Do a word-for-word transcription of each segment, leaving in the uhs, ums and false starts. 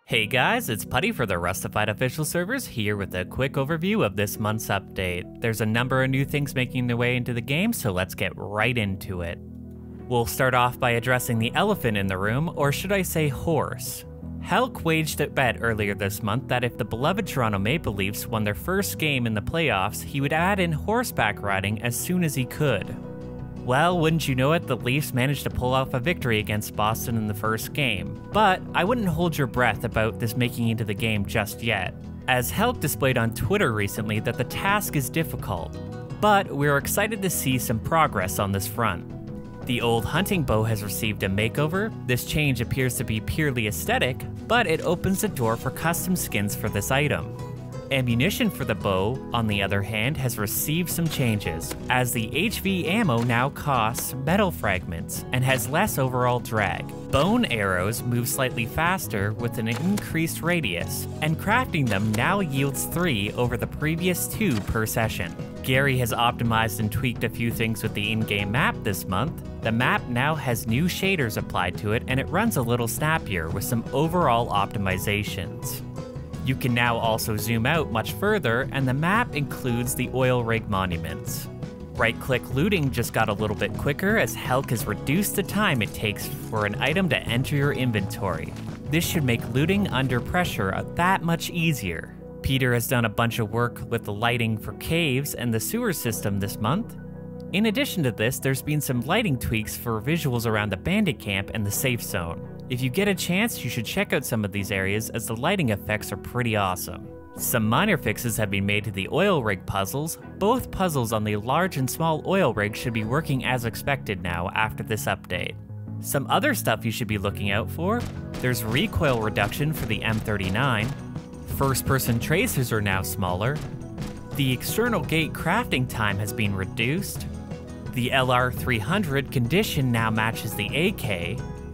Hey guys, it's Putty for the Rustified official servers here with a quick overview of this month's update. There's a number of new things making their way into the game, so let's get right into it. We'll start off by addressing the elephant in the room, or should I say horse. Helk waged a bet earlier this month that if the beloved Toronto Maple Leafs won their first game in the playoffs, he would add in horseback riding as soon as he could. Well, wouldn't you know it, the Leafs managed to pull off a victory against Boston in the first game. But I wouldn't hold your breath about this making into the game just yet, as Helk displayed on Twitter recently that the task is difficult. But we're excited to see some progress on this front. The old hunting bow has received a makeover. This change appears to be purely aesthetic, but it opens the door for custom skins for this item. Ammunition for the bow, on the other hand, has received some changes, as the H V ammo now costs metal fragments and has less overall drag. Bone arrows move slightly faster with an increased radius, and crafting them now yields three over the previous two per session. Gary has optimized and tweaked a few things with the in-game map this month. The map now has new shaders applied to it, and it runs a little snappier with some overall optimizations. You can now also zoom out much further, and the map includes the oil rig monuments. Right-click looting just got a little bit quicker as Helk has reduced the time it takes for an item to enter your inventory. This should make looting under pressure that much easier. Peter has done a bunch of work with the lighting for caves and the sewer system this month. In addition to this, there's been some lighting tweaks for visuals around the bandit camp and the safe zone. If you get a chance, you should check out some of these areas as the lighting effects are pretty awesome. Some minor fixes have been made to the oil rig puzzles. Both puzzles on the large and small oil rig should be working as expected now after this update. Some other stuff you should be looking out for: there's recoil reduction for the M thirty-nine, first-person tracers are now smaller, the external gate crafting time has been reduced, the L R three hundred condition now matches the A K.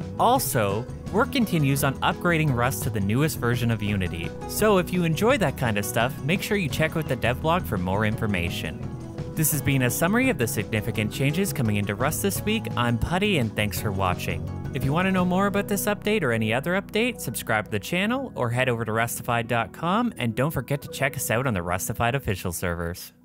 Also, work continues on upgrading Rust to the newest version of Unity, so if you enjoy that kind of stuff, make sure you check out the dev blog for more information. This has been a summary of the significant changes coming into Rust this week. I'm Putty, and thanks for watching. If you want to know more about this update or any other update, subscribe to the channel or head over to rustified dot com, and don't forget to check us out on the Rustified official servers.